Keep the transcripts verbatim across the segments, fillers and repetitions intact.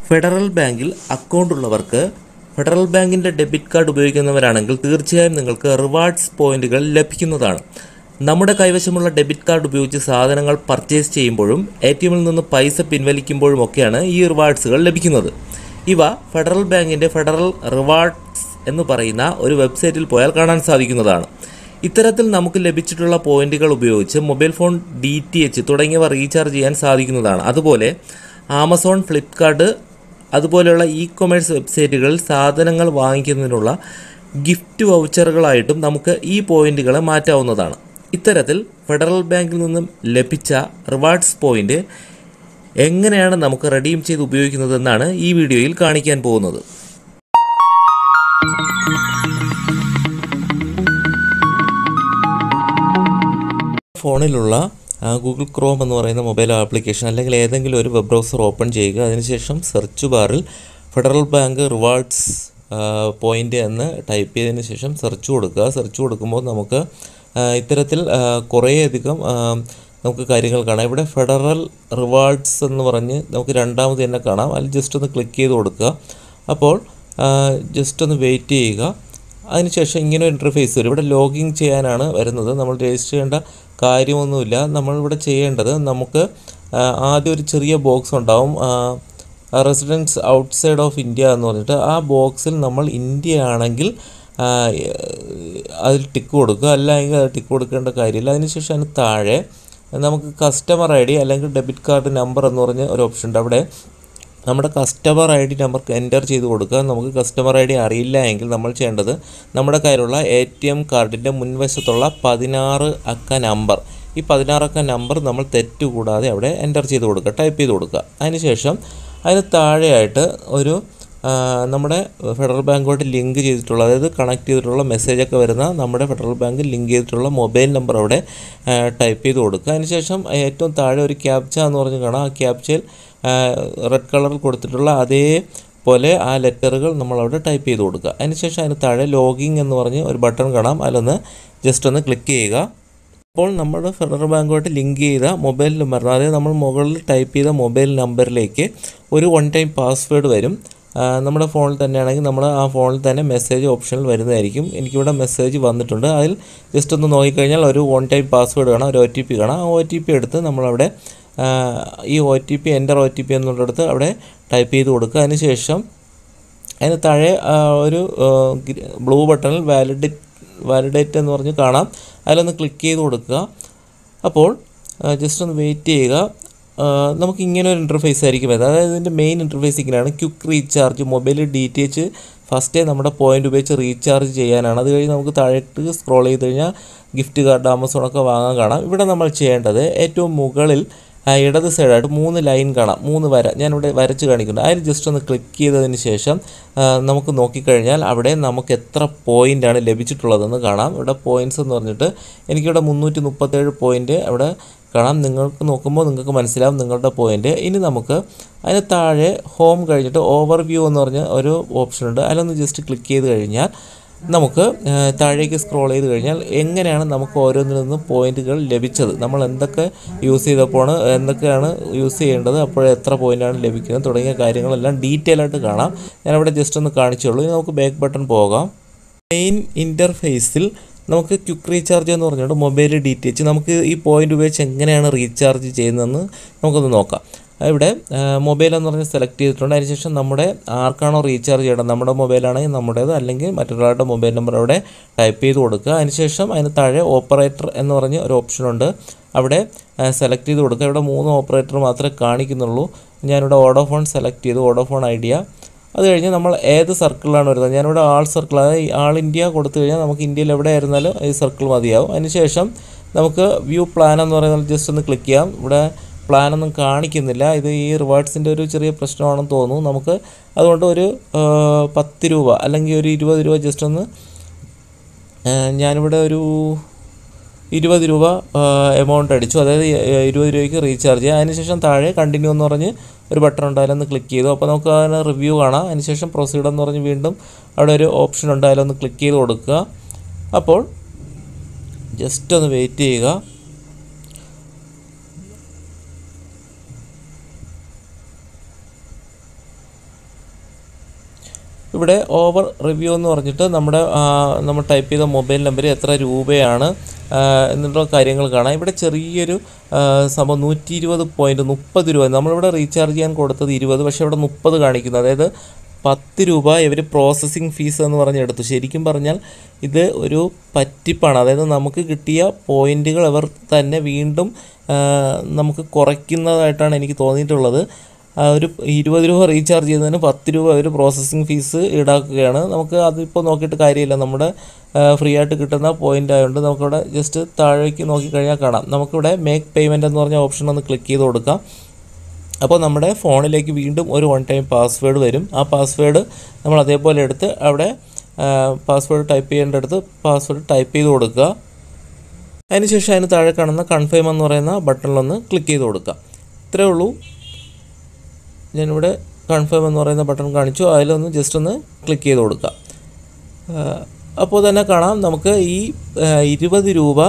Federal ബാങ്കിൽ account ഉള്ളവർക്ക് federal ബാങ്കിൻ്റെ ഡെബിറ്റ് കാർഡ് ഉപയോഗിക്കുന്നവരാണെങ്കിൽ തീർച്ചയായും നിങ്ങൾക്ക് റിവാർഡ്സ് പോയിന്റുകൾ ലഭിക്കുന്നതാണ്. നമ്മുടെ കൈവശമുള്ള ഡെബിറ്റ് കാർഡ് ഉപയോഗിച്ച് സാധനങ്ങൾ പർച്ചേസ് ചെയ്യുമ്പോഴും എ ടി എമ്മിൽ നിന്ന് പൈസ പിൻവലിക്കുമ്പോഴും ഒക്കെയാണ് ഈ റിവാർഡ്സുകൾ ലഭിക്കുന്നത്. ഇവ ഫെഡറൽ ബാങ്കിൻ്റെ ഫെഡറൽ റിവാർഡ്സ് എന്ന് പറയുന്ന ഒരു വെബ്സൈറ്റിൽ പോയാൽ കാണാൻ സാധിക്കുന്നതാണ്. ഇത്തരത്തിൽ നമുക്ക് ലഭിച്ചിട്ടുള്ള പോയിന്റുകൾ ഉപയോഗിച്ച് mobile phone, D T H തുടങ്ങിയവ റീചാർജ് ചെയ്യാൻ സാധിക്കുന്നതാണ്. അതുപോലെ ആമസോൺ, ഫ്ലിപ്കാർട്ട് അതുപോലെയുള്ള ഇ കൊമേഴ്സ് വെബ്സൈറ്റുകളിൽ സാധനങ്ങൾ വാങ്ങിക്കുന്നതിനുള്ള ഗിഫ്റ്റ് വൗച്ചറുകളായിട്ടും നമുക്ക് ഈ പോയിന്റുകളെ മാറ്റാവുന്നതാണ്. ഇത്തരത്തിൽ ഫെഡറൽ ബാങ്കിൽ നിന്നും ലഭിച്ച റിവാർഡ്സ് പോയിന്റ് എങ്ങനെയാണ് നമുക്ക് റെഡീം ചെയ്ത് ഉപയോഗിക്കുന്നതെന്നാണ് ഈ വീഡിയോയിൽ കാണിക്കാൻ പോകുന്നത്. ഫോണിലുള്ള ഗൂഗിൾ ക്രോം എന്ന് പറയുന്ന മൊബൈൽ ആപ്ലിക്കേഷൻ അല്ലെങ്കിൽ ഏതെങ്കിലും ഒരു വെബ് ബ്രൗസർ ഓപ്പൺ ചെയ്യുക. അതിനുശേഷം സെർച്ച് ബാറിൽ ഫെഡറൽ ബാങ്ക് റിവാർഡ്സ് പോയിൻ്റ് എന്ന് ടൈപ്പ് ചെയ്തതിന് ശേഷം സെർച്ച് കൊടുക്കുക. സെർച്ച് കൊടുക്കുമ്പോൾ നമുക്ക് ഇത്തരത്തിൽ കുറേയധികം നമുക്ക് കാര്യങ്ങൾ കാണാം. ഇവിടെ ഫെഡറൽ റിവാർഡ്സ് എന്ന് പറഞ്ഞ് നമുക്ക് രണ്ടാമത് തന്നെ കാണാം. അതിൽ ജസ്റ്റ് ഒന്ന് ക്ലിക്ക് ചെയ്ത് കൊടുക്കുക. അപ്പോൾ ജസ്റ്റ് ഒന്ന് വെയിറ്റ് ചെയ്യുക. അതിനുശേഷം ഇങ്ങനെ ഒരു ഇൻ്റർഫേസ് വരും. ഇവിടെ ലോഗിൻ ചെയ്യാനാണ് വരുന്നത്. നമ്മൾ രജിസ്റ്റർ ചെയ്യേണ്ട കാര്യമൊന്നുമില്ല. നമ്മളിവിടെ ചെയ്യേണ്ടത്, നമുക്ക് ആദ്യം ഒരു ചെറിയ ബോക്സ് ഉണ്ടാവും, റെസിഡൻസ് ഔട്ട്സൈഡ് ഓഫ് ഇന്ത്യ എന്ന് പറഞ്ഞിട്ട്. ആ ബോക്സിൽ നമ്മൾ ഇന്ത്യ ആണെങ്കിൽ അതിൽ ടിക്ക് കൊടുക്കുക, അല്ലെങ്കിൽ അത് ടിക്ക് കൊടുക്കേണ്ട കാര്യമില്ല. അതിനുശേഷം അതിന് താഴെ നമുക്ക് കസ്റ്റമർ ഐ ഡി അല്ലെങ്കിൽ ഡെബിറ്റ് കാർഡ് നമ്പർ എന്ന് പറഞ്ഞ ഒരു ഓപ്ഷൻ ഉണ്ട്. അവിടെ നമ്മുടെ customer I D number enter ചെയ്ത് കൊടുക്കുക. നമുക്ക് കസ്റ്റമർ ഐ ഡി അറിയില്ല എങ്കിൽ നമ്മൾ ചെയ്യേണ്ടത്, നമ്മുടെ കയ്യിലുള്ള എ ടി എം കാർഡിൻ്റെ മുൻവശത്തുള്ള പതിനാറ് അക്ക നമ്പർ, ഈ പതിനാറ് അക്ക നമ്പർ നമ്മൾ തെറ്റുകൂടാതെ അവിടെ എൻ്റർ ചെയ്ത് കൊടുക്കുക, ടൈപ്പ് ചെയ്ത് കൊടുക്കുക. അതിനുശേഷം അതിന് താഴെയായിട്ട് ഒരു നമ്മുടെ ഫെഡറൽ ബാങ്കുമായിട്ട് ലിങ്ക് ചെയ്തിട്ടുള്ള, അതായത് കണക്ട് ചെയ്തിട്ടുള്ള മെസ്സേജൊക്കെ വരുന്ന നമ്മുടെ ഫെഡറൽ ബാങ്ക് ലിങ്ക് ചെയ്തിട്ടുള്ള മൊബൈൽ നമ്പർ അവിടെ ടൈപ്പ് ചെയ്ത് കൊടുക്കുക. അതിനുശേഷം ഏറ്റവും താഴെ ഒരു ക്യാപ്ച എന്ന് പറഞ്ഞ് കാണാം. ആ ക്യാപ്ചയിൽ റെഡ് കളറിൽ കൊടുത്തിട്ടുള്ള അതേപോലെ ആ ലെറ്ററുകൾ നമ്മളവിടെ ടൈപ്പ് ചെയ്ത് കൊടുക്കുക. അതിനുശേഷം അതിന് താഴെ ലോഗിൻ എന്ന് പറഞ്ഞ് ഒരു ബട്ടൺ കാണാം. അതിലൊന്ന് ജസ്റ്റ് ഒന്ന് ക്ലിക്ക് ചെയ്യുക. അപ്പോൾ നമ്മുടെ ഫെഡറൽ ബാങ്കുമായിട്ട് ലിങ്ക് ചെയ്ത മൊബൈൽ നമ്പർ, അതായത് നമ്മൾ മുകളിൽ ടൈപ്പ് ചെയ്ത മൊബൈൽ നമ്പറിലേക്ക് ഒരു വൺ ടൈം പാസ്വേഡ് വരും. നമ്മുടെ ഫോണിൽ തന്നെയാണെങ്കിൽ നമ്മൾ ആ ഫോണിൽ തന്നെ മെസ്സേജ് ഓപ്ഷനിൽ വരുന്നതായിരിക്കും. എനിക്കിവിടെ മെസ്സേജ് വന്നിട്ടുണ്ട്. അതിൽ ജസ്റ്റ് ഒന്ന് നോക്കിക്കഴിഞ്ഞാൽ ഒരു വൺ ടൈം പാസ്വേഡ് കാണാം, ഒരു ഒ ടി പി കാണാം. ആ ഒ ടി പി എടുത്ത് നമ്മളവിടെ ഈ O T P enter O T P എന്നുള്ളിടത്ത് അവിടെ ടൈപ്പ് ചെയ്ത് കൊടുക്കുക. അതിനുശേഷം അതിന് താഴെ ഒരു ബ്ലൂ ബട്ടണിൽ വാലിഡേറ്റ് വാലിഡേറ്റ് എന്ന് പറഞ്ഞ് കാണാം. അതിലൊന്ന് ക്ലിക്ക് ചെയ്ത് കൊടുക്കുക. അപ്പോൾ ജസ്റ്റ് ഒന്ന് വെയിറ്റ് ചെയ്യുക. നമുക്ക് ഇങ്ങനെ ഒരു ഇൻ്റർഫേസ് ആയിരിക്കും വരുന്നത്. അതായത് ഇതിൻ്റെ മെയിൻ ഇൻ്റർഫേസ് ഇങ്ങനെയാണ്. Quick recharge, mobile D T H ഫസ്റ്റേ നമ്മുടെ പോയിൻ്റ് ഉപയോഗിച്ച് റീചാർജ് ചെയ്യാനാണ്. അത് കഴിഞ്ഞ് നമുക്ക് താഴേക്ക് സ്ക്രോൾ ചെയ്ത് കഴിഞ്ഞാൽ ഗിഫ്റ്റ് കാർഡ്, ആമസോണൊക്കെ വാങ്ങാൻ കാണാം. ഇവിടെ നമ്മൾ ചെയ്യേണ്ടത്, ഏറ്റവും മുകളിൽ ഇടത് സൈഡായിട്ട് മൂന്ന് ലൈൻ കാണാം, മൂന്ന് വര ഞാനിവിടെ വരച്ച് കാണിക്കുന്നുണ്ട്. അതിൽ ജസ്റ്റ് ഒന്ന് ക്ലിക്ക് ചെയ്തതിന് ശേഷം നമുക്ക് നോക്കിക്കഴിഞ്ഞാൽ അവിടെ നമുക്ക് എത്ര പോയിൻ്റാണ് ലഭിച്ചിട്ടുള്ളതെന്ന് കാണാം. ഇവിടെ പോയിൻറ്റ്സ് എന്ന് പറഞ്ഞിട്ട് എനിക്കിവിടെ മുന്നൂറ്റി മുപ്പത്തേഴ് പോയിൻറ്റ് അവിടെ കാണാം. നിങ്ങൾക്ക് നോക്കുമ്പോൾ നിങ്ങൾക്ക് മനസ്സിലാവും നിങ്ങളുടെ പോയിൻ്റ്. ഇനി നമുക്ക് അതിന് താഴെ ഹോം കഴിഞ്ഞിട്ട് ഓവർ വ്യൂ എന്ന് പറഞ്ഞ ഒരു ഓപ്ഷൻ ഉണ്ട്. അതിലൊന്ന് ജസ്റ്റ് ക്ലിക്ക് ചെയ്ത് കഴിഞ്ഞാൽ നമുക്ക് താഴേക്ക് സ്ക്രോൾ ചെയ്ത് കഴിഞ്ഞാൽ എങ്ങനെയാണ് നമുക്ക് ഓരോന്നിൽ നിന്നും പോയിന്റുകൾ ലഭിച്ചത്, നമ്മൾ എന്തൊക്കെ യൂസ് ചെയ്തപ്പോൾ എന്തൊക്കെയാണ് യൂസ് ചെയ്യേണ്ടത്, അപ്പോൾ എത്ര പോയിൻ്റാണ് ലഭിക്കുന്നത് തുടങ്ങിയ കാര്യങ്ങളെല്ലാം ഡീറ്റെയിൽ ആയിട്ട് കാണാം. ഞാനവിടെ ജസ്റ്റ് ഒന്ന് കാണിച്ചുള്ളൂ. ഇനി നമുക്ക് ബാക്ക് ബട്ടൺ പോകാം. മെയിൻ ഇൻ്റർഫേസിൽ നമുക്ക് ക്വിക്ക് റീചാർജ് എന്ന് പറഞ്ഞുകൊണ്ട് മൊബൈൽ ഡി ടി എച്ച് നമുക്ക് ഈ പോയിൻ്റ് ഉപയോഗിച്ച് എങ്ങനെയാണ് റീചാർജ് ചെയ്യുന്നതെന്ന് നമുക്കൊന്ന് നോക്കാം. ഇവിടെ മൊബൈൽ എന്ന് പറഞ്ഞ് സെലക്ട് ചെയ്തിട്ടുണ്ട്. അതിനുശേഷം നമ്മുടെ ആർക്കാണോ റീചാർജ് ചെയ്യേണ്ടത്, നമ്മുടെ മൊബൈലാണെങ്കിൽ നമ്മുടേത്, അല്ലെങ്കിൽ മറ്റൊരാളുടെ മൊബൈൽ നമ്പർ അവിടെ ടൈപ്പ് ചെയ്ത് കൊടുക്കുക. അതിനുശേഷം അതിന് താഴെ ഓപ്പറേറ്റർ എന്ന് പറഞ്ഞ് ഒരു ഓപ്ഷനുണ്ട്. അവിടെ സെലക്ട് ചെയ്ത് കൊടുക്കുക. ഇവിടെ മൂന്ന് ഓപ്പറേറ്റർ മാത്രമേ കാണിക്കുന്നുള്ളൂ. ഞാനിവിടെ വോഡാഫോൺ സെലക്ട് ചെയ്തു, വോഡാഫോൺ ഐഡിയ. അത് കഴിഞ്ഞ് നമ്മൾ ഏത് സർക്കിളിലാണ് വരുന്നത്, ഞാനിവിടെ ആൾ സർക്കിൾ, അതായത് ആൾ ഇന്ത്യ കൊടുത്തു കഴിഞ്ഞാൽ നമുക്ക് ഇന്ത്യയിൽ എവിടെ ആയിരുന്നാലും ഈ സർക്കിൾ മതിയാവും. അതിനുശേഷം നമുക്ക് വ്യൂ പ്ലാൻ എന്ന് പറയുന്നത് ജസ്റ്റ് ഒന്ന് ക്ലിക്ക് ചെയ്യാം. ഇവിടെ പ്ലാനൊന്നും കാണിക്കുന്നില്ല. ഇത് ഈ റിവാർഡ്സിൻ്റെ ഒരു ചെറിയ പ്രശ്നമാണെന്ന് തോന്നുന്നു. നമുക്ക് അതുകൊണ്ട് ഒരു പത്ത് രൂപ അല്ലെങ്കിൽ ഒരു ഇരുപത് രൂപ ജസ്റ്റ് ഒന്ന്, ഞാനിവിടെ ഒരു ഇരുപത് രൂപ എമൗണ്ട് അടിച്ചു, അതായത് ഇരുപത് രൂപയ്ക്ക് റീചാർജ് ചെയ്യുക. അതിനുശേഷം താഴെ കണ്ടിന്യൂ എന്ന് പറഞ്ഞ് ഒരു ബട്ടൺ ഉണ്ട്, അതിലൊന്ന് ക്ലിക്ക് ചെയ്തു. അപ്പോൾ നമുക്ക് അതിന് റിവ്യൂ കാണാം. അതിനുശേഷം പ്രൊസീഡ് എന്ന് പറഞ്ഞ് വീണ്ടും അവിടെ ഒരു ഓപ്ഷൻ ഉണ്ട്, അതിലൊന്ന് ക്ലിക്ക് ചെയ്ത് കൊടുക്കുക. അപ്പോൾ ജസ്റ്റ് ഒന്ന് വെയിറ്റ് ചെയ്യുക. ഇവിടെ ഓവർ റിവ്യൂ എന്ന് പറഞ്ഞിട്ട് നമ്മുടെ നമ്മൾ ടൈപ്പ് ചെയ്ത മൊബൈൽ നമ്പർ എത്ര രൂപയാണ് എന്നുള്ള കാര്യങ്ങൾ കാണാം. ഇവിടെ ചെറിയൊരു സംഭവം നൂറ്റി ഇരുപത് പോയിൻറ്റ് മുപ്പത് രൂപ നമ്മളിവിടെ റീചാർജ് ചെയ്യാൻ കൊടുത്തത് ഇരുപത്, പക്ഷേ ഇവിടെ മുപ്പത് കാണിക്കുന്നു. അതായത് പത്ത് രൂപ ഇവർ പ്രോസസ്സിങ് ഫീസ് എന്ന് പറഞ്ഞെടുത്തു. ശരിക്കും പറഞ്ഞാൽ ഇത് ഒരു പറ്റിപ്പാണ്. അതായത് നമുക്ക് കിട്ടിയ പോയിൻറ്റുകൾ അവർ തന്നെ വീണ്ടും നമുക്ക് കുറയ്ക്കുന്നതായിട്ടാണ് എനിക്ക് തോന്നിയിട്ടുള്ളത്. ഒരു ഇരുപത് രൂപ റീചാർജ് ചെയ്യുന്നതിന് പത്ത് രൂപ ഒരു പ്രോസസ്സിങ് ഫീസ് ഈടാക്കുകയാണ്. നമുക്ക് അതിപ്പോൾ നോക്കിയിട്ട് കാര്യമില്ല, നമ്മുടെ ഫ്രീ ആയിട്ട് കിട്ടുന്ന പോയിൻ്റ് ആയതുകൊണ്ട് നമുക്കിവിടെ ജസ്റ്റ് താഴേക്ക് നോക്കിക്കഴിഞ്ഞാൽ കാണാം. നമുക്കിവിടെ മേക്ക് പേയ്മെൻറ്റ് എന്ന് പറഞ്ഞ ഓപ്ഷൻ ഒന്ന് ക്ലിക്ക് ചെയ്ത് കൊടുക്കാം. അപ്പോൾ നമ്മുടെ ഫോണിലേക്ക് വീണ്ടും ഒരു വൺ ടൈം പാസ്വേഡ് വരും. ആ പാസ്വേഡ് നമ്മൾ അതേപോലെ എടുത്ത് അവിടെ പാസ്വേഡ് ടൈപ്പ് ചെയ്യേണ്ടടുത്ത് പാസ്വേഡ് ടൈപ്പ് ചെയ്ത് കൊടുക്കുക. അതിനുശേഷം അതിന് താഴെ കാണുന്ന കൺഫേം എന്ന് പറയുന്ന ബട്ടണിലൊന്ന് ക്ലിക്ക് ചെയ്ത് കൊടുക്കുക. ഇത്രയേ ഉള്ളൂ. ഞാനിവിടെ കൺഫേം എന്ന് പറയുന്ന ബട്ടൺ കാണിച്ചു, അതിലൊന്ന് ജസ്റ്റ് ഒന്ന് ക്ലിക്ക് ചെയ്ത് കൊടുക്കുക. അപ്പോൾ തന്നെ കാണാം നമുക്ക് ഈ ഇരുപത് രൂപ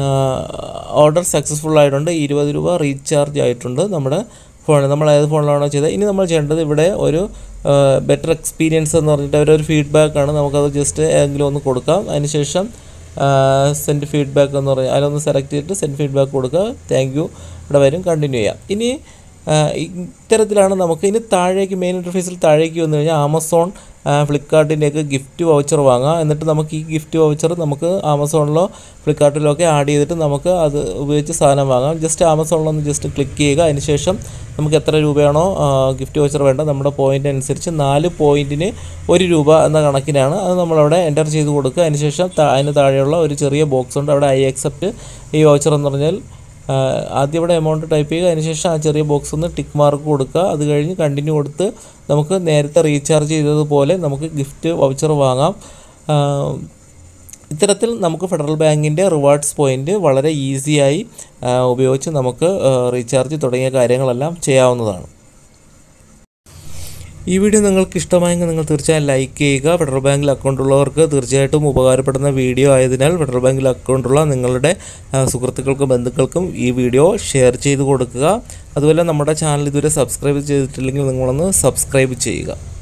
ഓർഡർ സക്സസ്ഫുൾ ആയിട്ടുണ്ട്. ഇരുപത് രൂപ റീചാർജ് ആയിട്ടുണ്ട് നമ്മുടെ ഫോണിൽ. നമ്മൾ ഏത് ഫോണിലാണോ ചെയ്തത്. ഇനി നമ്മൾ ചെയ്യേണ്ടത് ഇവിടെ ഒരു ബെറ്റർ എക്സ്പീരിയൻസ് എന്ന് പറഞ്ഞിട്ട് അവരൊരു ഫീഡ്ബാക്കാണ്. നമുക്കത് ജസ്റ്റ് ഏതെങ്കിലും ഒന്ന് കൊടുക്കാം. അതിനുശേഷം സെൻഡ് ഫീഡ്ബാക്ക് എന്ന് പറഞ്ഞാൽ അതിലൊന്ന് സെലക്ട് ചെയ്തിട്ട് സെൻഡ് ഫീഡ്ബാക്ക് കൊടുക്കുക. താങ്ക് യു ഇവിടെ വരും. കണ്ടിന്യൂ ചെയ്യാം. ഇനി ഇത്തരത്തിലാണ് നമുക്ക് ഇനി താഴേക്ക് മെയിൻ ഇൻ്റർഫേസിൽ താഴേക്ക് വന്നു കഴിഞ്ഞാൽ ആമസോൺ ഫ്ലിപ്കാർട്ടിൻ്റെയൊക്കെ ഗിഫ്റ്റ് വൗച്ചർ വാങ്ങാം. എന്നിട്ട് നമുക്ക് ഈ ഗിഫ്റ്റ് വൗച്ചർ നമുക്ക് ആമസോണിലോ ഫ്ലിപ്കാർട്ടിലോ ഒക്കെ ആഡ് ചെയ്തിട്ട് നമുക്ക് അത് ഉപയോഗിച്ച് സാധനം വാങ്ങാം. ജസ്റ്റ് ആമസോണിലൊന്ന് ജസ്റ്റ് ക്ലിക്ക് ചെയ്യുക. അതിനുശേഷം നമുക്ക് എത്ര രൂപയാണോ ഗിഫ്റ്റ് വൗച്ചർ വേണ്ടത് നമ്മുടെ പോയിൻ്റ് അനുസരിച്ച് നാല് പോയിൻറ്റിന് ഒരു രൂപ എന്ന കണക്കിനാണ് അത് നമ്മളവിടെ എൻ്റർ ചെയ്ത് കൊടുക്കുക. അതിനുശേഷം അതിന് താഴെയുള്ള ഒരു ചെറിയ ബോക്സ് ഉണ്ട്, അവിടെ ഐ അക്സെപ്റ്റ് ഈ വൗച്ചർ എന്ന് പറഞ്ഞാൽ ആദ്യം ഇവിടെ എമൗണ്ട് ടൈപ്പ് ചെയ്യുക. അതിനുശേഷം ആ ചെറിയ ബോക്സ് ഒന്ന് ടിക്ക് മാർക്ക് കൊടുക്കുക. അത് കഴിഞ്ഞ് കണ്ടിന്യൂ കൊടുത്ത് നമുക്ക് നേരത്തെ റീചാർജ് ചെയ്തതുപോലെ നമുക്ക് ഗിഫ്റ്റ് വൗച്ചർ വാങ്ങാം. ഇത്തരത്തിൽ നമുക്ക് ഫെഡറൽ ബാങ്കിൻ്റെ റിവാർഡ്സ് പോയിൻ്റ് വളരെ ഈസിയായി ഉപയോഗിച്ച് നമുക്ക് റീചാർജ് തുടങ്ങിയ കാര്യങ്ങളെല്ലാം ചെയ്യാവുന്നതാണ്. ഈ വീഡിയോ നിങ്ങൾക്ക് ഇഷ്ടമായെങ്കിൽ നിങ്ങൾ തീർച്ചയായും ലൈക്ക് ചെയ്യുക. ഫെഡറൽ ബാങ്കിൽ അക്കൗണ്ട് ഉള്ളവർക്ക് തീർച്ചയായിട്ടും ഉപകാരപ്പെടുന്ന വീഡിയോ ആയതിനാൽ ഫെഡറൽ ബാങ്കിൽ അക്കൗണ്ടുള്ള നിങ്ങളുടെ സുഹൃത്തുക്കൾക്കും ബന്ധുക്കൾക്കും ഈ വീഡിയോ ഷെയർ ചെയ്ത് കൊടുക്കുക. അതുപോലെ നമ്മുടെ ചാനൽ ഇതുവരെ സബ്സ്ക്രൈബ് ചെയ്തിട്ടില്ലെങ്കിൽ നിങ്ങളൊന്ന് സബ്സ്ക്രൈബ് ചെയ്യുക.